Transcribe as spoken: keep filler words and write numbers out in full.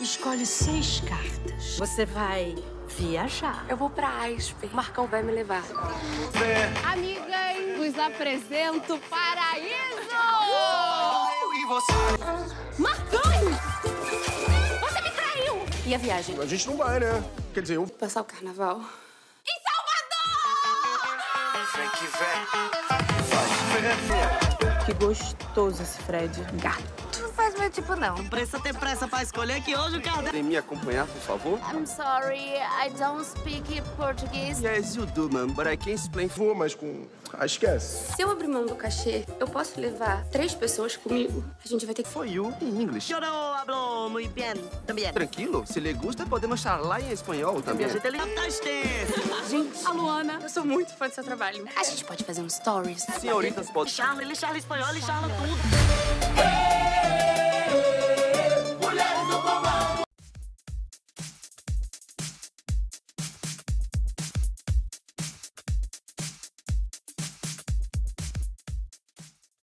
Escolhe seis cartas. Você vai viajar. Eu vou pra Aspen. O Marcão vai me levar. É. Amigas, vos apresento o Paraíso! Eu e você. Marcão! Você me traiu! E a viagem? A gente não vai, né? Quer dizer, eu... Passar o carnaval. Em Salvador! Vem que vem. Vai ver. Que gostoso esse Fred. Gato. Não faz meu tipo, não. Não precisa ter pressa pra escolher que hoje o Cordeiro... Podem me acompanhar, por favor? I'm sorry, I don't speak Portuguese. Yes, you do, man, but I can't explain. Vou, mas com... Ah, esquece. Se eu abrir mão do cachê, eu posso levar três pessoas comigo? A gente vai ter que... For you, em inglês. Yo no hablo muy bien, también. Tranquilo, se lhe gusta, podemos falar em espanhol também. A gente é fantástico. Gente, A Luana. eu sou muito fã do seu trabalho. A gente pode fazer um stories? Senhoritas, pode... Charla, ele charla espanhol, ele charla tudo.